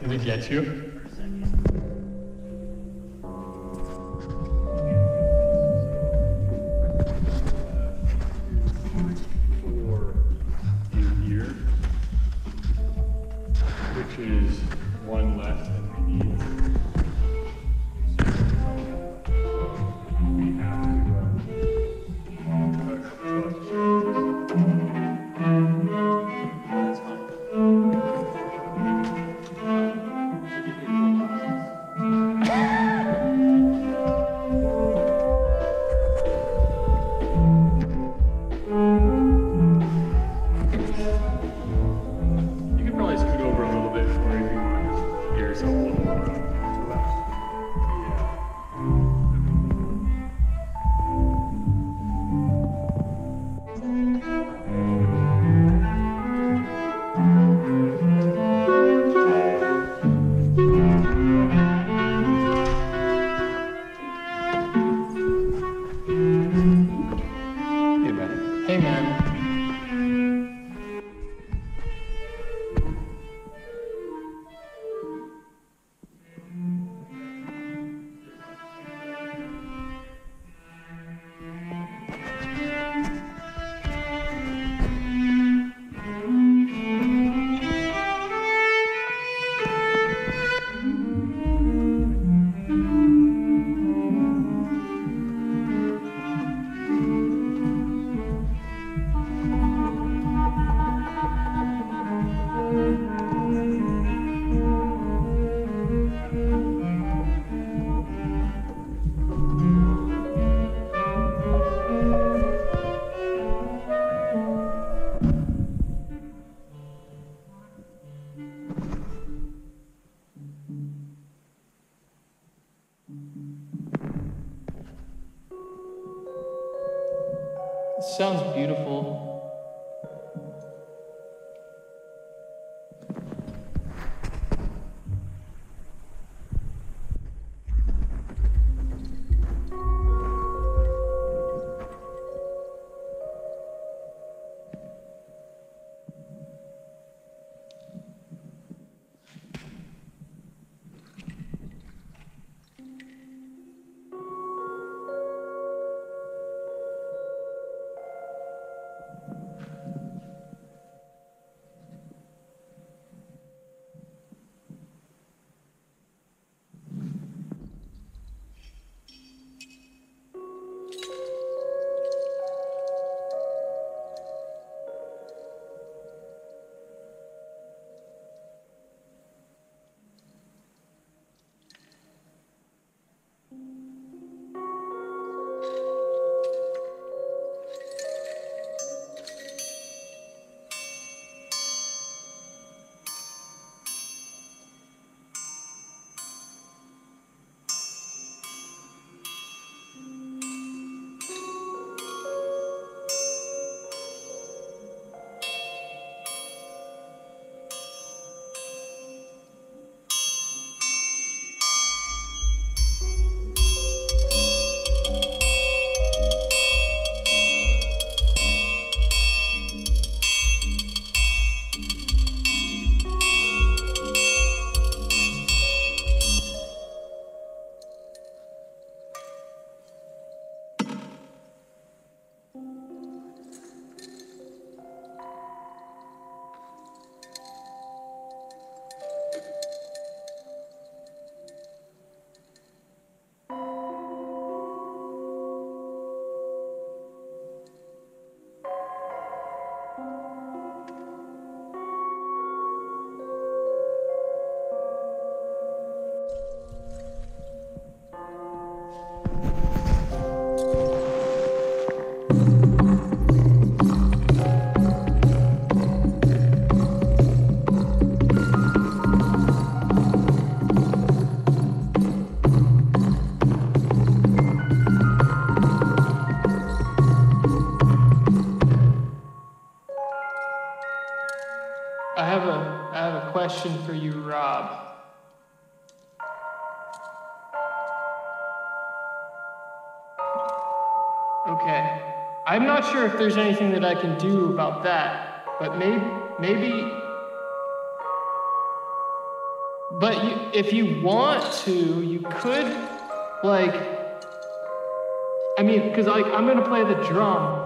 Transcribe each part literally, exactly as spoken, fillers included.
Did it get you? Four in here, which is one less than we need. So we have to uh, cut a couple of circuses. That's fine. You could probably scoot over a little bit for if you want to just get yourself a little more to the left. Hey, man. Hey, man. It sounds beautiful. I have a, I have a question for you, Rob. Okay. I'm not sure if there's anything that I can do about that, but maybe, maybe, But you, if you want to, you could, like, I mean, because like, I'm gonna play the drum.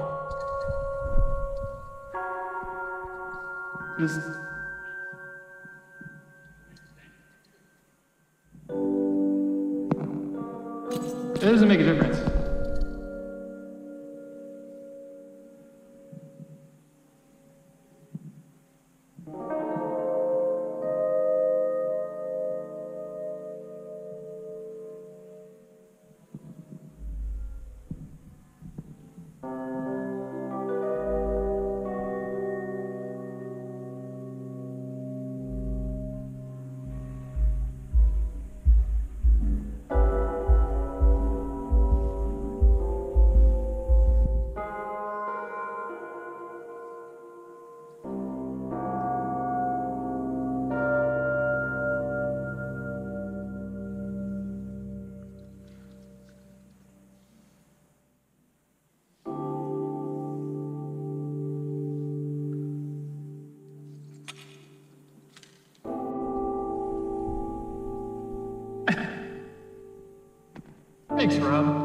Just, it doesn't make a difference. Thanks, Rob.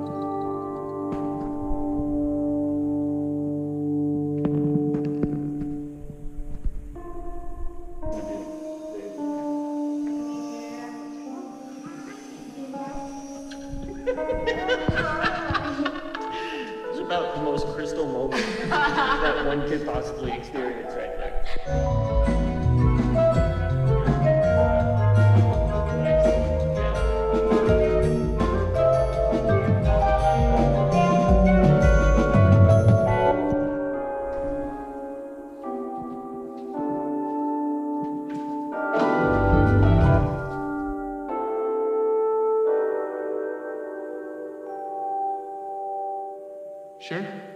It's about the most crystal moment that one could possibly experience right there. Sure.